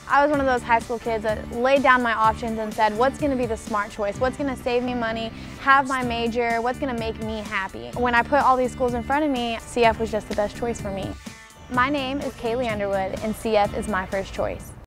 I was one of those high school kids that laid down my options and said, what's going to be the smart choice? What's going to save me money, have my major, what's going to make me happy? When I put all these schools in front of me, CF was just the best choice for me. My name is Caylee Underwood, and CF is my first choice.